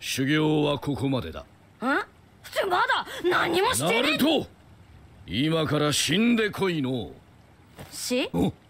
修行はここまでだ。 まだ何もしてねえ。 ナルト、今から死んでこいの。 死？